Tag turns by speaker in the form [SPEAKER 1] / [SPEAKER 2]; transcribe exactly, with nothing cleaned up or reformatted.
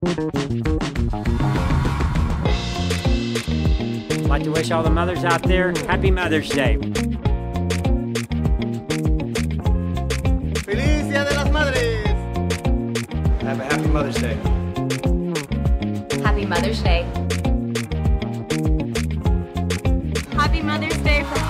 [SPEAKER 1] I'd like to wish all the mothers out there Happy Mother's Day.
[SPEAKER 2] ¡Feliz Día de las Madres!
[SPEAKER 3] Have a happy Mother's Day.
[SPEAKER 4] Happy Mother's Day.
[SPEAKER 5] Happy Mother's Day from